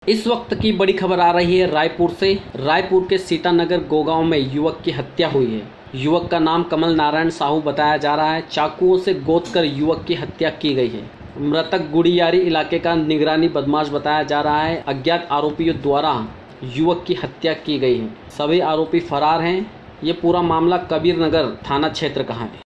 इस वक्त की बड़ी खबर आ रही है रायपुर से। रायपुर के सीतानगर गोगांव में युवक की हत्या हुई है। युवक का नाम कमल नारायण साहू बताया जा रहा है। चाकुओं से गोदकर युवक की हत्या की गई है। मृतक गुड़ियारी इलाके का निगरानी बदमाश बताया जा रहा है। अज्ञात आरोपियों द्वारा युवक की हत्या की गई है। सभी आरोपी फरार हैं। ये पूरा मामला कबीर नगर थाना क्षेत्र का है।